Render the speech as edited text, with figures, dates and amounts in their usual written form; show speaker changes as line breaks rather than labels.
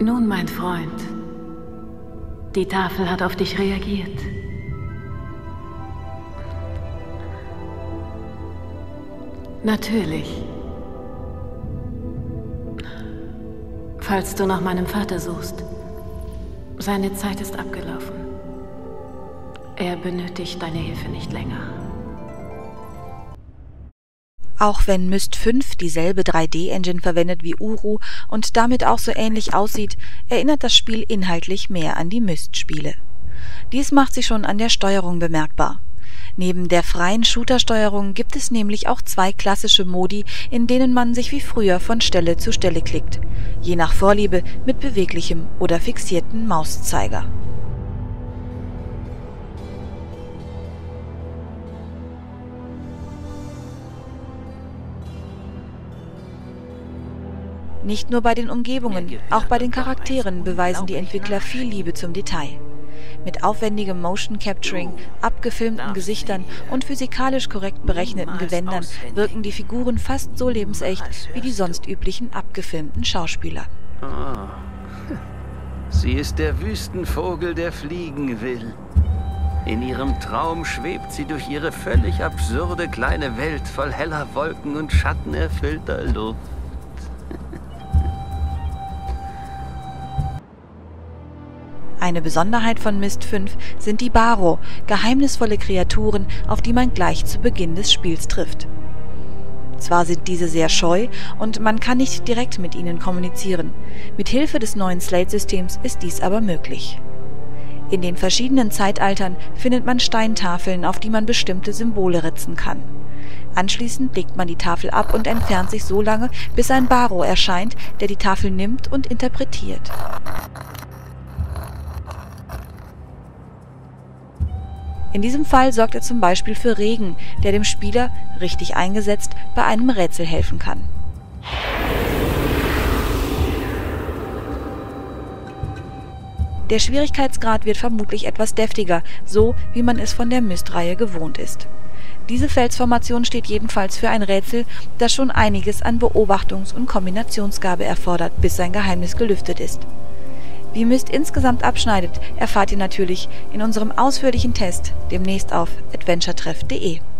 Nun, mein Freund, die Tafel hat auf dich reagiert. Natürlich. Falls du nach meinem Vater suchst, seine Zeit ist abgelaufen. Er benötigt deine Hilfe nicht länger.
Auch wenn Myst 5 dieselbe 3D-Engine verwendet wie Uru und damit auch so ähnlich aussieht, erinnert das Spiel inhaltlich mehr an die Myst-Spiele. Dies macht sich schon an der Steuerung bemerkbar. Neben der freien Shooter-Steuerung gibt es nämlich auch 2 klassische Modi, in denen man sich wie früher von Stelle zu Stelle klickt, je nach Vorliebe mit beweglichem oder fixierten Mauszeiger. Nicht nur bei den Umgebungen, auch bei den Charakteren beweisen die Entwickler viel Liebe zum Detail. Mit aufwendigem Motion Capturing, abgefilmten Gesichtern und physikalisch korrekt berechneten Gewändern wirken die Figuren fast so lebensecht wie die sonst üblichen abgefilmten Schauspieler.
Oh. Sie ist der Wüstenvogel, der fliegen will. In ihrem Traum schwebt sie durch ihre völlig absurde kleine Welt voll heller Wolken und schattenerfüllter Luft.
Eine Besonderheit von Myst 5 sind die Baro, geheimnisvolle Kreaturen, auf die man gleich zu Beginn des Spiels trifft. Zwar sind diese sehr scheu und man kann nicht direkt mit ihnen kommunizieren, mit Hilfe des neuen Slate-Systems ist dies aber möglich. In den verschiedenen Zeitaltern findet man Steintafeln, auf die man bestimmte Symbole ritzen kann. Anschließend legt man die Tafel ab und entfernt sich so lange, bis ein Baro erscheint, der die Tafel nimmt und interpretiert. In diesem Fall sorgt er zum Beispiel für Regen, der dem Spieler, richtig eingesetzt, bei einem Rätsel helfen kann. Der Schwierigkeitsgrad wird vermutlich etwas deftiger, so wie man es von der Myst-Reihe gewohnt ist. Diese Felsformation steht jedenfalls für ein Rätsel, das schon einiges an Beobachtungs- und Kombinationsgabe erfordert, bis sein Geheimnis gelüftet ist. Wie Myst insgesamt abschneidet, erfahrt ihr natürlich in unserem ausführlichen Test demnächst auf adventuretreff.de.